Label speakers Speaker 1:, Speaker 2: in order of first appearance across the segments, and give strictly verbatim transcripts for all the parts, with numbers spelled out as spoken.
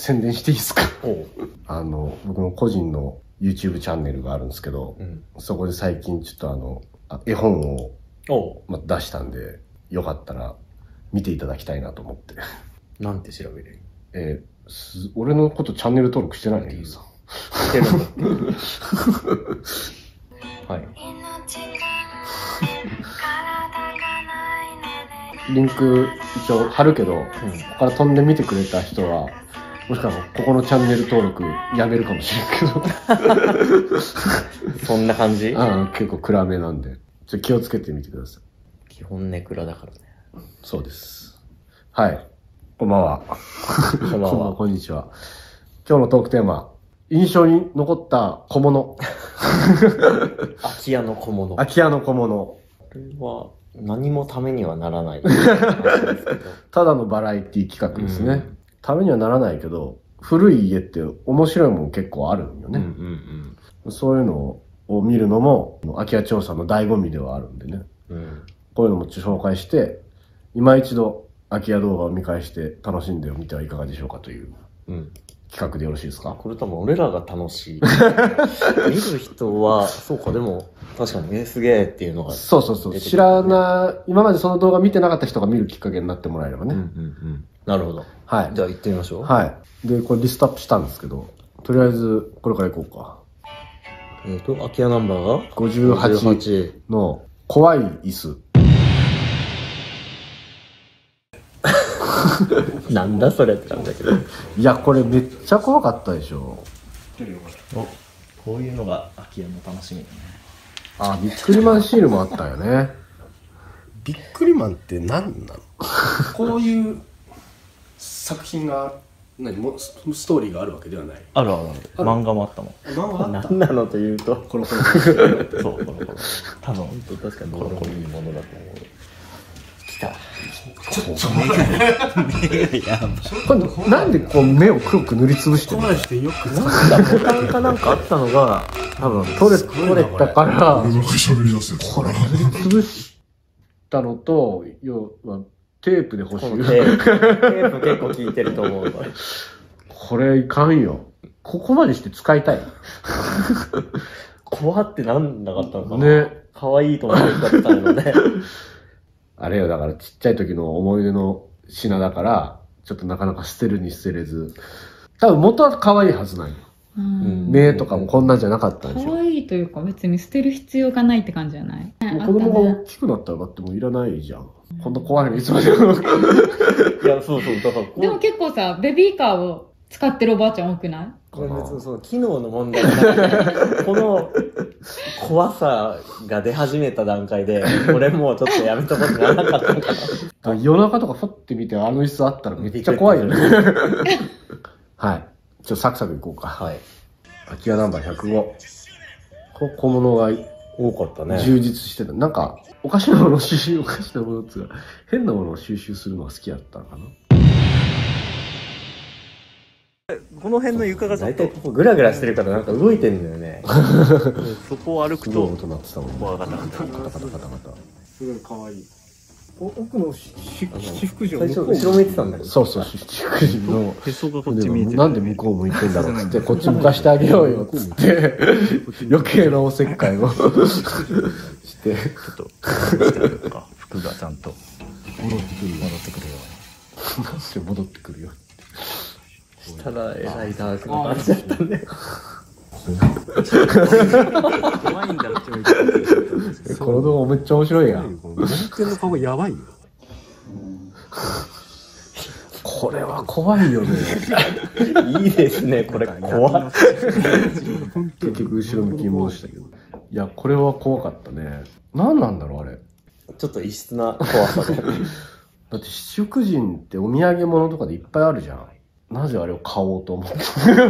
Speaker 1: 宣伝していいですか？あの、僕の個人の YouTube チャンネルがあるんですけど、うん、そこで最近ちょっとあの、絵本を、ま、出したんで、よかったら見ていただきたいなと思って。
Speaker 2: なんて調べる？
Speaker 1: えー、す俺のことチャンネル登録してないんだけどさ。
Speaker 2: してるんだ。はい。
Speaker 1: リンク一応貼るけど、うん、ここから飛んで見てくれた人は、もしかしたらここのチャンネル登録やめるかもしれんけど。
Speaker 2: そんな感じ？
Speaker 1: ああ、結構暗めなんで。ちょっと気をつけてみてください。
Speaker 2: 基本ネクラだからね。
Speaker 1: そうです。はい。こんばんは。
Speaker 2: こんばんは。
Speaker 1: こんにちは。今日のトークテーマ、印象に残った小物。
Speaker 2: 空き家の小物。
Speaker 1: 空き家の小物。
Speaker 2: これは何もためにはならない。
Speaker 1: ただのバラエティ企画ですね。うん、ためにはならないけど、古い家って面白いもん結構あるんよね。うんうんうん、そういうのを見るのも、空き家調査の醍醐味ではあるんでね。うん、こういうのも紹介して、今一度空き家動画を見返して楽しんでみてはいかがでしょうかという。うん、企画でよろしいですか？
Speaker 2: これ多分俺らが楽しい。見る人は、そうか、でも、確かにね、すげえっていうのが、ね。
Speaker 1: そうそうそう。知らない、今までその動画見てなかった人が見るきっかけになってもらえればね。うんうん
Speaker 2: うん。なるほど。
Speaker 1: はい。
Speaker 2: じゃあ行ってみましょう。
Speaker 1: はい。で、これリストアップしたんですけど、とりあえず、これから行こうか。
Speaker 2: えっと、空き家ナンバーが
Speaker 1: ごじゅうはちの怖い椅子。
Speaker 2: なんだそれってなんだけど。
Speaker 1: いや、これめっちゃ怖かったでしょ。
Speaker 2: お、こういうのが空き家の楽しみだね。
Speaker 1: あ、ビックリマンシールもあったよね。
Speaker 3: ビックリマンって何なの？こういう作品が何もストーリーがあるわけではない。
Speaker 2: あるあるある。漫画もあったもん。
Speaker 3: 漫画あった。
Speaker 2: 何なのというと、
Speaker 3: コロコロ。
Speaker 2: そう、コロコロ。多分本当確かにコロコロいいものだと思う。来た。
Speaker 3: ちょっと待って。
Speaker 1: これなんでこう目を黒く塗りつぶしてるの？
Speaker 3: してよく
Speaker 2: なんかボタンかなんかあったのが多分取れ取れたから。
Speaker 4: これだけ喋り出すやつ。
Speaker 1: これ塗りつぶしたのと、要はテープで欲しい。
Speaker 2: テープ、テープ結構効いてると思う。
Speaker 1: これいかんよ。ここまでして使いたい。
Speaker 2: 怖ってなんなかったのかな。
Speaker 1: ね。
Speaker 2: 可愛いと思って使ったのね。
Speaker 1: あれよ、だからちっちゃい時の思い出の品だから、ちょっとなかなか捨てるに捨てれず。多分元は可愛いはずなんよ。うん、目とかもこんなんじゃなかったんでしょ。
Speaker 5: 可愛いというか別に捨てる必要がないって感じじゃない？も
Speaker 1: う子供が大きくなったらだってもういらないじゃん。こんな怖いのいつまでも。い
Speaker 2: や、そうそう、だからこう。
Speaker 5: でも結構さ、ベビーカーを使ってるおばあちゃん多くない？
Speaker 2: これ別にその機能の問題じゃなくて、この怖さが出始めた段階で、これもうちょっとやめとこうってならなかったのかな。
Speaker 1: 夜中とかフォッて見てあの椅子あったらめっちゃ怖いよね。はい。ちょっとサクサクいこうか。はい。空き家ナンバーひゃくご。こ小物が
Speaker 2: 多かったね。
Speaker 1: 充実してた。なんか、おかしなものを収集、おかしなものっていうか、変なものを収集するのが好きだったのかな。
Speaker 2: この辺の床が大体ここグラグラしてるからなんか動いてんだよね。そこを歩くと
Speaker 1: 音鳴ってたもんね。
Speaker 2: 怖かった。
Speaker 1: カタカタカタカタ。
Speaker 3: すごい可愛い。奥の七福神
Speaker 2: 最初後ろ向いてたんだけど。
Speaker 1: そうそう、七福神の
Speaker 2: へそがこっち見えてる。
Speaker 1: なんで向こう向いてんだろうっつってこっち向かしてあげようよっつって余計なおせっかいをしてちょっと
Speaker 2: 服がちゃんと
Speaker 1: 戻ってくる戻ってくるよなんで戻ってくるよ
Speaker 2: したらえらいダークな感じだったね。怖いんだって。
Speaker 1: この動画めっちゃ面白いやん。
Speaker 3: モンテンの顔やばいよ。
Speaker 1: これは怖いよね。
Speaker 2: いいですね、これ怖い。
Speaker 1: 結局後ろ向きに戻したけど。いや、これは怖かったね。何なんだろう、あれ。
Speaker 2: ちょっと異質な怖さで。
Speaker 1: だって七福神ってお土産物とかでいっぱいあるじゃん。なぜあれを買おうと思って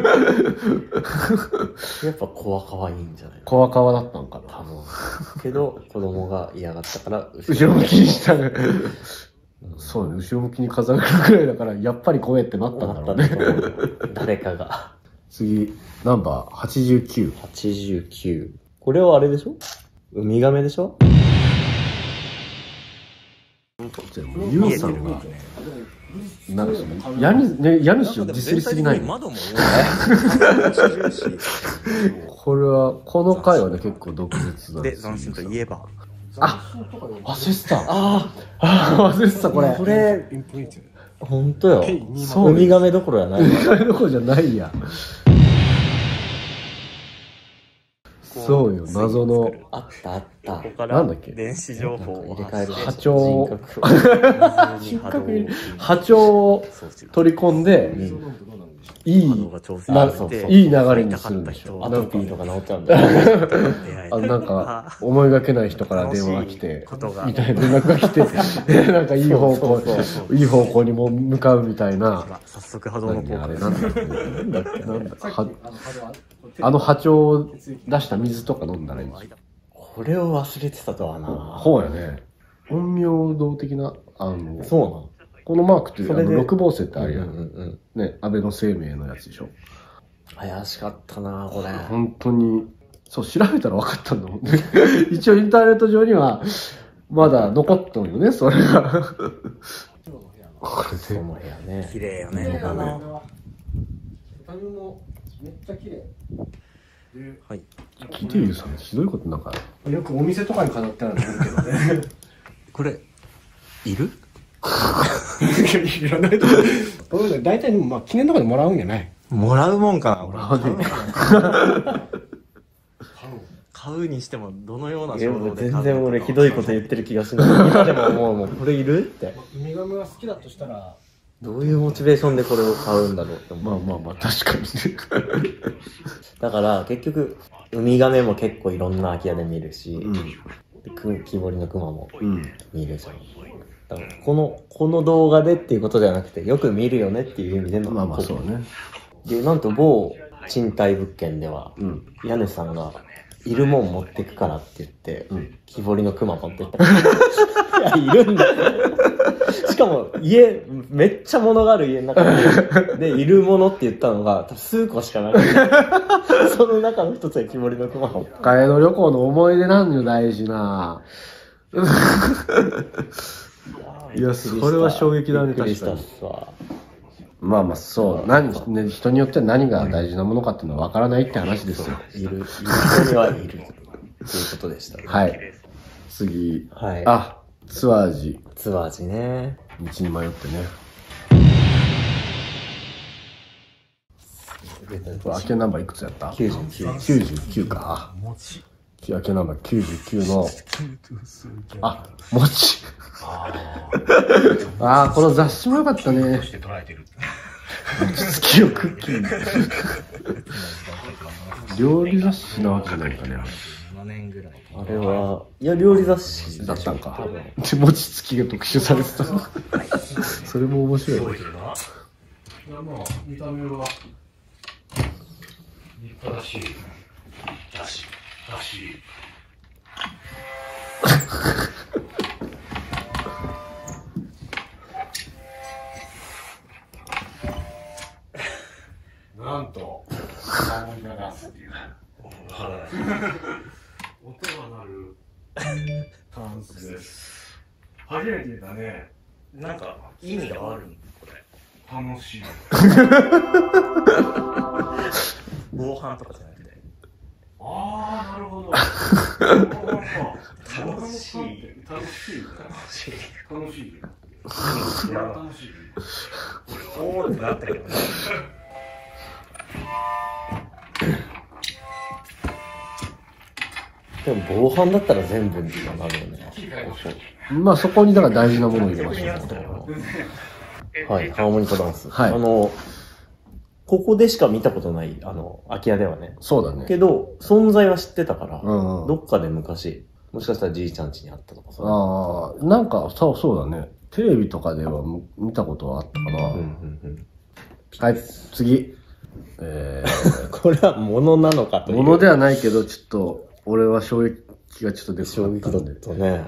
Speaker 2: やっぱコア可愛いんじゃない
Speaker 1: コアカワだったんかな
Speaker 2: 多分けど子供が嫌がったから
Speaker 1: 後ろ向きにしたね、うん、そうね後ろ向きに飾るくらいだからやっぱり怖えってなったんだろうね
Speaker 2: 誰かが
Speaker 1: 次ナンバーはちじゅうきゅう。
Speaker 2: はちじゅうきゅうこれはあれでしょウミガメでしょんと。
Speaker 1: ユウさんが、なんかその、家主、ね、家主をディスりすぎないの。
Speaker 2: 窓も
Speaker 1: これは、この回はね、結構毒舌だ。
Speaker 2: で、斬新といえば。
Speaker 1: あ、忘れてた。ああ、忘れてた、これ。
Speaker 2: これ、ほんとよ。ウミガメどころやない。
Speaker 1: ウミガメどころじゃないや。そうよ、謎の。
Speaker 2: あったあった。ここか
Speaker 1: なんだっけ
Speaker 2: 電子情報を入れ替える。
Speaker 1: 波長。人格に波長を取り込んで、いい、いい流れにするんでしょ。
Speaker 2: アトピーとか治っちゃうんだ。
Speaker 1: あの、なんか、思いがけない人から電話が来て、みたいな連絡が来て、なんかいい方向、いい方向にも向かうみたいな。
Speaker 2: 早速波動の効果。
Speaker 1: あれ、なんだっけなんだっけなんだあの波長を出した水とか飲んだらいいんですよ。
Speaker 2: これを忘れてたとはな。
Speaker 1: そうやね。陰陽道的な、あの、
Speaker 2: そうなの
Speaker 1: このマークっていう、あの、六芒星ってあるやん。
Speaker 2: うんうんうん
Speaker 1: ね、安倍の生命のやつでしょ。
Speaker 2: 怪しかったなこれ。
Speaker 1: 本当に、そう、調べたら分かったんだもんね。一応インターネット上には、まだ残ったのよね、それが。これで。
Speaker 2: その部屋ね。綺麗よね。
Speaker 3: 畳もめっちゃ綺麗。
Speaker 2: はい。
Speaker 1: キティさん、ひどいことなんか。
Speaker 3: よくお店とかに飾ってあるの見るけどね。
Speaker 2: これ、いる
Speaker 3: いらないと思う。大体でもまあ記念とかでもらうんじゃない？
Speaker 2: もらうもんかな。
Speaker 1: もらわねえか。
Speaker 2: 買うにしてもどのような衝動で買う。全然俺ひどいこと言ってる気がしない。今でも思うもん、これいるって。
Speaker 3: ウミガメが好きだとしたら
Speaker 2: どういうモチベーションでこれを買うんだろうって思う。
Speaker 1: まあまあまあ、確かにね。
Speaker 2: だから結局、ウミガメも結構いろんな空き家で見るし、
Speaker 1: うん。
Speaker 2: で木彫りのクマも
Speaker 1: うん。
Speaker 2: 見るじゃん。だからこの、この動画でっていうことじゃなくて、よく見るよねっていう意味での。
Speaker 1: まあまあ、そうね。
Speaker 2: で、なんと某賃貸物件では、
Speaker 1: うん。
Speaker 2: 家主さんが、いるもん持ってくからって言って、
Speaker 1: うん。
Speaker 2: 木彫りのクマ持ってった。いや、いるんだ。しかも、家、めっちゃ物がある家の中で、で、いるものって言ったのが、数個しかなくて、その中の一つが木彫りのクマを。
Speaker 1: 北海道旅行の思い出なんよ、大事な。いや、それは衝撃だね、
Speaker 2: びっくりした
Speaker 1: 確かに。
Speaker 2: っすわ。
Speaker 1: まあまあ、そう。何、ね、人によっては何が大事なものかっていうのは分からないって話ですよ。
Speaker 2: いる、いる人にはいる。ということでしたね。
Speaker 1: はい。次。
Speaker 2: はい。
Speaker 1: あ、ツアージ。
Speaker 2: ツアージね。
Speaker 1: 道に迷ってね。これ、空き家ナンバーいくつやった ?きゅうじゅうきゅう。きゅうじゅうきゅうか。空き家ナンバーきゅうじゅうきゅうの、あ、餅。ああ、この雑誌もよかったね。餅つきをクッキー。料理雑誌なわけじゃないかね。
Speaker 2: あれは、いや、料理雑誌
Speaker 1: だったんか。で、餅つきが特集されてた。それも面白い。
Speaker 3: まあ、見た目は立派だし、だし、だし。なんと、サウンドが出すっていう。音が鳴るタンスです。初めて見たね。
Speaker 2: なんか、意味があるんこれ。
Speaker 3: 楽しい。
Speaker 2: 防犯とかじゃなくて。
Speaker 3: ああ、なるほど。
Speaker 2: 楽しい。
Speaker 3: 楽しい。
Speaker 2: 楽しい。
Speaker 3: 楽しい。楽しい。
Speaker 2: おーってなったけどね。でも防犯だったら全部になるよね。
Speaker 1: まあそこにだから大事なものを入れましたね。
Speaker 2: はい、ハーモニカダンス。
Speaker 1: はい
Speaker 2: あの、ここでしか見たことない、あの、空き家ではね。
Speaker 1: そうだね。
Speaker 2: けど、存在は知ってたから、
Speaker 1: うんうん、
Speaker 2: どっかで昔、もしかしたらじいちゃん家にあったとかさ。
Speaker 1: ああ、なんか、そう、そうだね。テレビとかでは見たことはあったかな。
Speaker 2: うんうんうん、
Speaker 1: はい、次。えー、
Speaker 2: これは物なのかという。
Speaker 1: 物ではないけど、ちょっと、俺は衝撃がちょっと出て
Speaker 2: 衝撃だったね。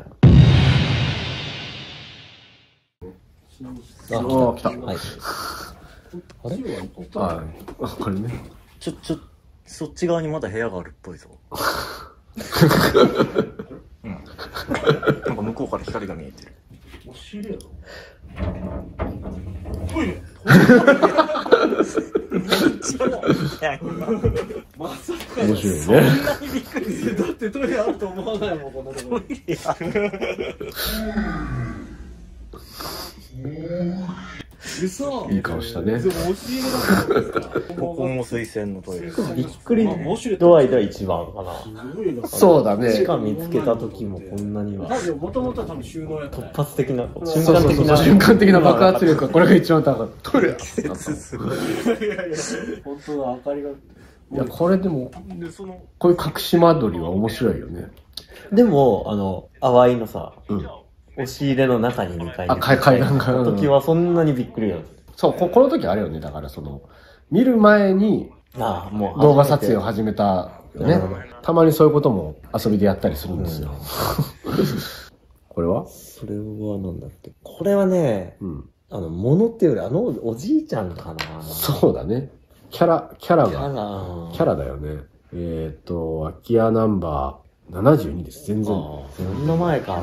Speaker 1: ああ、来た。
Speaker 2: はい。あれ
Speaker 1: ああ、これね。
Speaker 2: ちょ、ちょ、そっち側にまだ部屋があるっぽいぞ。うん。なんか向こうから光が見えてる。
Speaker 3: 押し入れやろ。まさか
Speaker 1: 面白いね。
Speaker 3: だってトイレあると思わないもん、こんなところ。嘘。
Speaker 1: いい顔したね。
Speaker 3: でも押し入れだったんですか。
Speaker 2: ここも水洗のトイレ。びっくり度合いでは一番かな。
Speaker 1: そうだね。
Speaker 2: しか見つけた時もこんなには。
Speaker 3: 多分もともとは多分収納やった。
Speaker 2: 突発的な、
Speaker 1: 瞬間的な瞬間的な爆発力がこれが一番高かった。トイレ。季節
Speaker 2: すごい。
Speaker 3: いやいや本当だ、明かりが。
Speaker 1: いやこれでもこういう隠し間取りは面白いよね。
Speaker 2: でもあの淡いのさ、押し入れの中ににかいに
Speaker 1: 階段が
Speaker 2: 時はそんなにびっくりだった。
Speaker 1: そうここの時あれよね。だからその見る前に動画撮影を始めたよね。たまにそういうことも遊びでやったりするんですよ。これは
Speaker 2: それはなんだっけ。これはね、あの物っていうよりあのおじいちゃんかな。
Speaker 1: そうだね。キャラ、キャラが、
Speaker 2: キャラ、
Speaker 1: キャラだよね。えっと、空き家ナンバーななじゅうにです。全然。
Speaker 2: そんな前か、もう。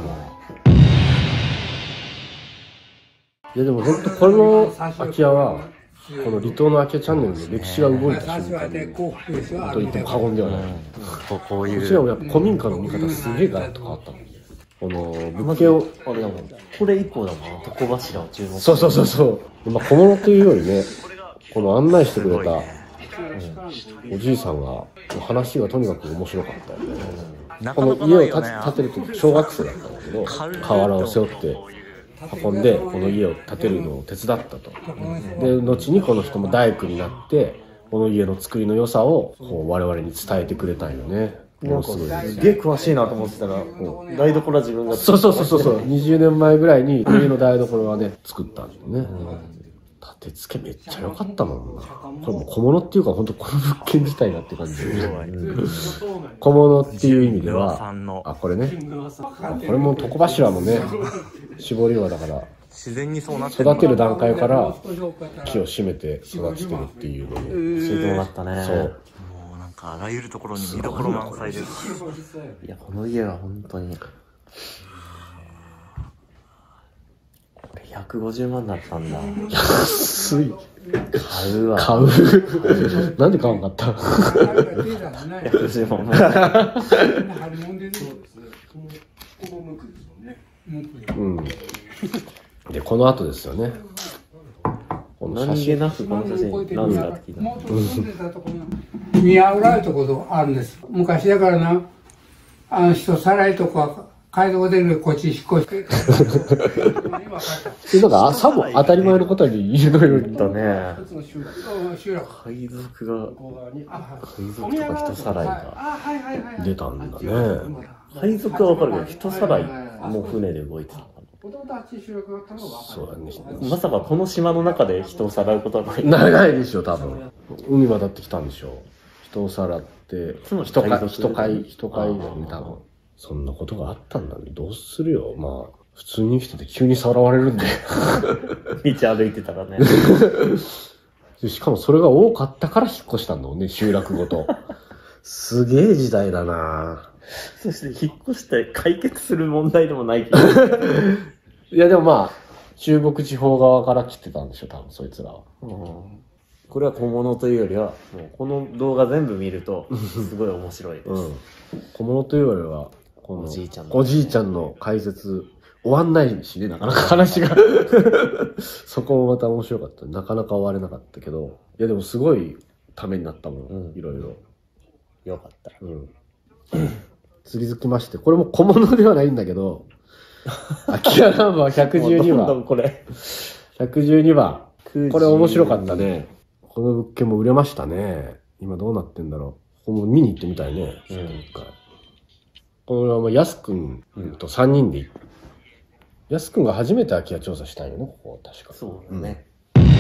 Speaker 1: いやでも本当この空き家は、この離島の空き家チャンネルの歴史が動いた瞬間に、と言っても過言ではない。
Speaker 2: こういう。
Speaker 1: うちらもやっぱ古民家の見方すげえガラッと変わったもん。この物件を、
Speaker 2: あれだもん。これ以降だもん。床柱を注目。
Speaker 1: そうそうそうそう。まあ小物というよりね、この案内してくれた、うん、おじいさんが話がとにかく面白かったよね。この家を建てると小学生だったんだけど、瓦を背負って運んでこの家を建てるのを手伝ったと。で後にこの人も大工になってこの家の作りの良さをこう我々に伝えてくれたんよね。
Speaker 2: なんかすげえ詳しいなと思ってたら、台所は自分が
Speaker 1: そうそうそうそうにじゅうねんまえぐらいに家の台所はね作ったんだよね。手付けめっちゃ良かったもんな。これもう小物っていうか本当この物件自体がって感じで、うん、小物っていう意味ではあこれねこれも床柱もね絞りはだから
Speaker 2: 自然にそうなって
Speaker 1: 育てる段階から木を締めて育ててるっていうのに
Speaker 2: 教えてもらったね。
Speaker 1: そう
Speaker 2: もうなんかあらゆるところに見どころ満載です。いやこの家は本当にひゃくごじゅうまんだったんだ。
Speaker 1: 安い。
Speaker 2: 買うわ。
Speaker 1: 買う。なんで買わんかった？
Speaker 2: ひゃくごじゅうまん。
Speaker 1: うん。でこの後ですよね。
Speaker 2: この何気なくこの写真何だって聞い
Speaker 4: た。宮浦いうところあるんです。昔だからな、あの人さらいとか。街道出るこっち引っ越して。
Speaker 1: なんかさも当たり前のことに言うのように
Speaker 2: だね。海賊が海賊とか人さらいが
Speaker 1: 出たんだね。
Speaker 2: 海賊はわかるけど人さらいも船で動いてたのかな。
Speaker 1: そうだね。
Speaker 2: まさかこの島の中で人をさらうことはない。
Speaker 1: ないでしょ多分。海渡ってきたんでしょ。人をさらって人飼い人飼い人飼いだよね多分。そんなことがあったんだね。どうするよ。まあ、普通に生きてて急にさらわれるんで。
Speaker 2: 道歩いてたらね。
Speaker 1: しかもそれが多かったから引っ越したんだもんね、集落ごと。すげえ時代だな。
Speaker 2: そして引っ越して解決する問題でもないけど。
Speaker 1: いやでもまあ、中国地方側から来てたんでしょ、多分そいつらは。
Speaker 2: うん、これは小物というよりは、もうこの動画全部見ると、すごい面白いです。うん、
Speaker 1: 小物というよりは、この
Speaker 2: おじいちゃんの
Speaker 1: おじいちゃんの解説終わんないしね、なかなか話がそこもまた面白かった。なかなか終われなかったけど、いやでもすごいためになったもん、うん、いろいろ。
Speaker 2: よかった。
Speaker 1: うん。釣りづきまして、これも小物ではないんだけど、空き家ナンバーひゃくじゅうにばん。
Speaker 2: どんどんこれ。
Speaker 1: ひゃくじゅうにばん。これ面白かったね。この物件も売れましたね。今どうなってんだろう。ここも見に行ってみたいね。うん。これはもうやすくんとさんにんで行って、やすくんが初めて空き家調査したんよね、ここ確か。
Speaker 2: そうだね。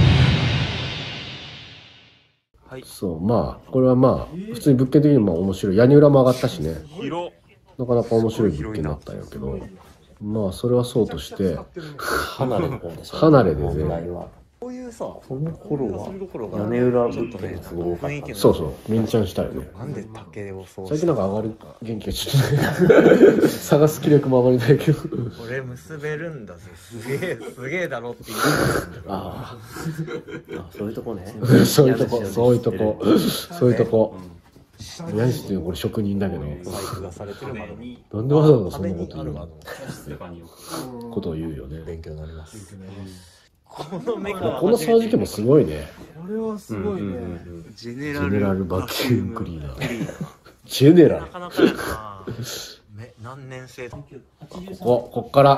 Speaker 1: うん、はい。そう、まあ、これはまあ、普通に物件的にも面白い。屋根裏も上がったしね。なかなか面白い物件だったんやけど、まあ、それはそうとして、
Speaker 2: 離れの方でしょ。
Speaker 1: 離れでね。
Speaker 2: こういういうさ、その頃は屋根裏物件すごかった。
Speaker 1: そうそう、みんちゃんしたよね。
Speaker 2: なんで竹をそう
Speaker 1: 最近なんか上がる元気がちょっと探す気力もあまりないけど。
Speaker 2: 俺結べるんだぜ、すげえすげえだろって言う。ああ、そういうとこね。
Speaker 1: そういうとこ、そういうとこ、そういうとこ。家主っていうこれ職人だけど、なんでわざわざそんなこと言うのことを言うよね。
Speaker 2: 勉強になります。
Speaker 1: このメカこの掃除機もすごいね。
Speaker 3: これはすごいね。
Speaker 2: ジェネ
Speaker 1: ジェネラルバキュームクリーナー。ジェネラル。
Speaker 2: なかなかやな。何年生？
Speaker 1: ここ、こっから。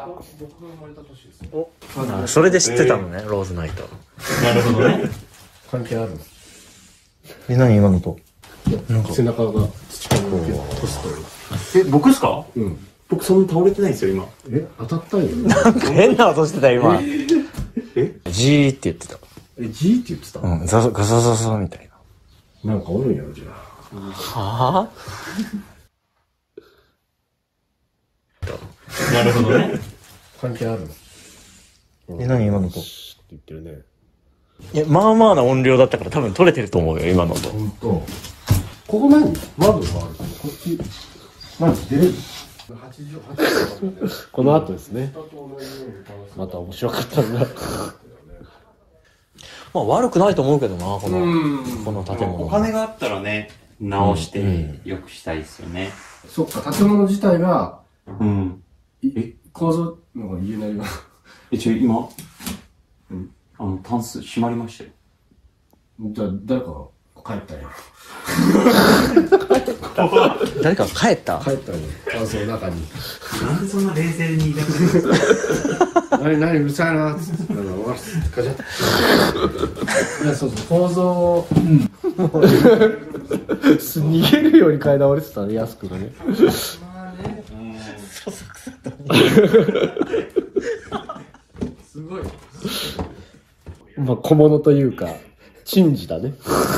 Speaker 2: お、それで知ってたのね、ローズナイト。
Speaker 3: なるほどね。
Speaker 1: 関係ある。
Speaker 2: え、何今のと？
Speaker 1: なんか背中が土から抜けトス
Speaker 3: え、僕っすか？
Speaker 1: うん。
Speaker 3: 僕そんな倒れてないんですよ、今。
Speaker 1: え、当たったんよ。
Speaker 2: なんか変な音してた今。え？ジーって言ってた。
Speaker 1: え、G って言ってた？
Speaker 2: うん、ザザガサザサみたい
Speaker 1: な。なんかおるんやろ、じゃあ。
Speaker 2: は
Speaker 3: ぁ？なるほどね。
Speaker 1: 関係ある。
Speaker 2: え、何今のと？
Speaker 1: って言ってるね。
Speaker 2: いや、まあまあな音量だったから多分取れてると思うよ、今のと。
Speaker 1: ほんと。ここ何？窓がある。こっち。何出れる？この後ですね。また面白かったんだ。
Speaker 2: まあ悪くないと思うけどな、この、この建物。
Speaker 3: お金があったらね、直して良くしたいですよね。
Speaker 1: そっか、建物自体が、
Speaker 3: うん。
Speaker 1: え、構造のが言えないよ。
Speaker 3: え、ちょ、今、うん。あの、タンス閉まりましたよ。
Speaker 1: じゃあ、誰かが帰ったんや。
Speaker 2: 誰か帰った
Speaker 1: 帰ったんや。タンスの中に。
Speaker 3: なんでそんな冷静に抱くんですか？
Speaker 1: 何、何、うるさいな、つって。なんか、ガチャッ。いや、そうそう、構造を、うん。逃げるように階段降りてたね、安くがね。まあね。そそくさとすごい。まあ、小物というか、珍事だね。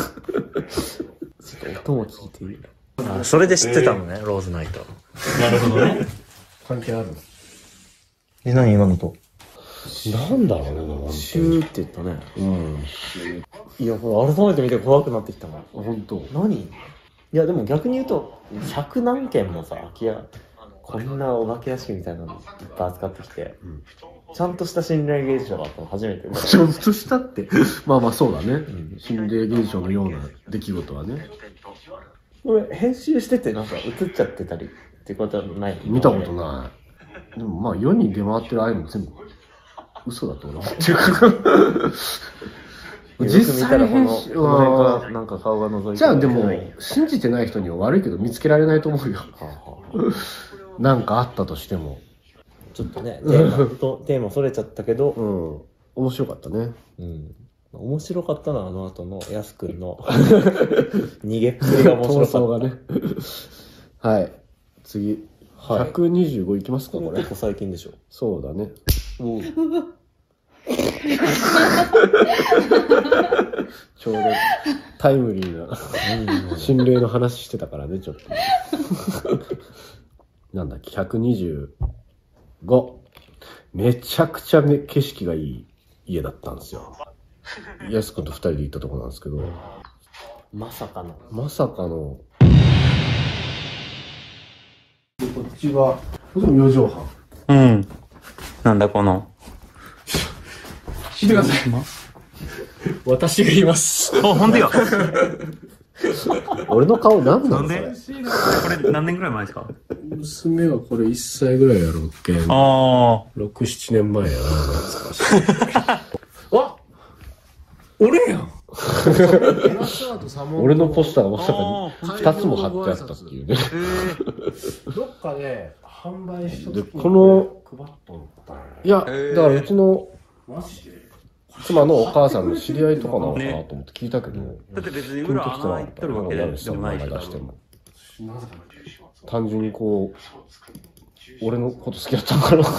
Speaker 1: ちょっと音も聞いている。
Speaker 2: あ、それで知ってたのね、ローズナイト。
Speaker 3: なるほどね。
Speaker 1: 関係ある。
Speaker 2: え、何今のと？
Speaker 1: なんだろうね、
Speaker 2: シューって言ったね。
Speaker 1: うん。
Speaker 2: いや、これ改めて見て怖くなってきたな。
Speaker 1: ほんと。
Speaker 2: 何？いや、でも逆に言うと、百何軒もさ、空き家、こんなお化け屋敷みたいなのいっぱい扱ってきて、うん、ちゃんとした心霊現象があったの初めて。
Speaker 1: ちゃんとしたって。まあまあそうだね。うん、心霊現象のような出来事はね。
Speaker 2: これ、編集しててなんか映っちゃってたりってことはない？
Speaker 1: 見たことない。でもまあ世に出回ってるああいうの全部嘘だと俺は思ってるから。実際編集は
Speaker 2: なんか顔が覗いてる。
Speaker 1: じゃあでも信じてない人には悪いけど見つけられないと思うよ。なんかあったとしても。
Speaker 2: ちょっとね、テーマとテーマそれちゃったけど、
Speaker 1: うん、面白かったね。
Speaker 2: うん。面白かったな、あの後のやすくんの逃げっぷりが面白かった。
Speaker 1: 闘争がね。はい。次。ひゃくにじゅうごいきますか、これ。
Speaker 2: 結構最近でしょ。
Speaker 1: そうだね。ちょうどタイムリーな心霊の話してたからね、ちょっと。なんだっけ、ひゃくにじゅうご。めちゃくちゃ、ね、景色がいい家だったんですよ。やすくんと二人で行ったとこなんですけど。
Speaker 2: まさかの。
Speaker 1: まさかの。こっちは、これもよじょうはん。
Speaker 3: うん。なんだこの。
Speaker 1: 聞いてください。私が言います。
Speaker 3: あ、ほんとや。
Speaker 1: 俺の顔何なの？
Speaker 3: なんで？これ何年ぐらい前ですか？
Speaker 1: 娘がこれいっさいぐらいやろうけん。
Speaker 3: ああ。
Speaker 1: ろく、ななねんまえやな。わっ俺やん俺のポスターがまさかにふたつも貼ってあったっていうね。どっかで販売しとく。で、この、いや、だからうちの妻のお母さんの知り合いとかなのかなと思って聞いたけど、
Speaker 3: だって別に裏穴開いとるわけでもないし。
Speaker 1: 単純にこう、俺のこと好きだったのかな。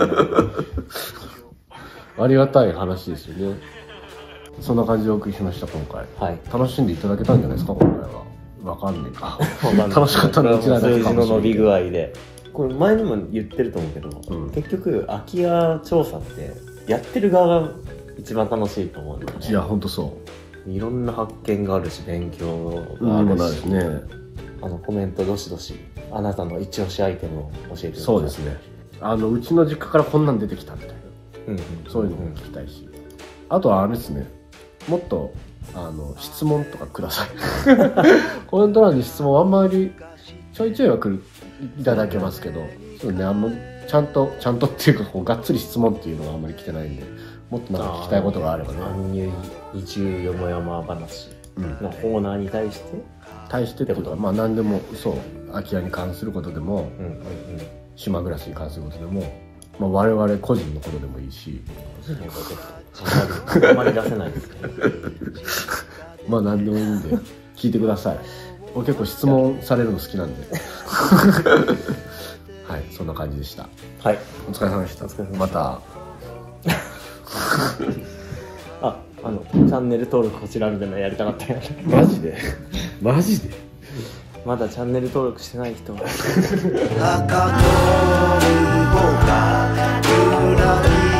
Speaker 1: ありがたい話ですよね。そんな感じでお送りしました、今回。はい。楽しんでいただけたんじゃないですか、今回は。わかんねえか。楽しかったのはうちらだけかもしれない。数字の伸び具合で。これ前にも言ってると思うけど、うん、結局、空き家調査って、やってる側が
Speaker 2: 一番楽しいと思うんだよね。
Speaker 1: いやほんとそ
Speaker 2: いろんな発見があるし、勉強
Speaker 1: う
Speaker 2: があるし、
Speaker 1: にもなるしね。
Speaker 2: あのコメントどしどしあなたの一押しアイテムを教えてください。
Speaker 1: そうですね。あのうちの実家からこんなん出てきたみたいな、
Speaker 2: うんうん、
Speaker 1: そういうのも聞きたいし、あとはあれですね、もっとあの質問とかください。コメント欄に質問あんまりちょいちょいはくるいただけますけど、そうね、あんまちゃんとちゃんとっていうかこうがっつり質問っていうのがあんまり来てないんで、もっとなんか聞きたいことがあればね、
Speaker 2: 搬入移住よもやま話のコーナーに対して、うん、
Speaker 1: 対してってことはまあ何でも、そう空き家に関することでも、
Speaker 2: うんうんうん、
Speaker 1: 島暮らしに関することでも、まあ、我々個人のことでもいいし、
Speaker 2: 個人のことあんまり出せないですね。
Speaker 1: まあ何でもいいんで聞いてください。俺結構質問されるの好きなんで。はい、そんな感じでした。
Speaker 2: はい、
Speaker 1: お疲れ様でした。
Speaker 2: お疲れ様でした。
Speaker 1: また
Speaker 2: あ、あのチャンネル登録こちらみたいなのやりたかったよ。
Speaker 1: マジでマジで
Speaker 2: まだチャンネル登録してない人は。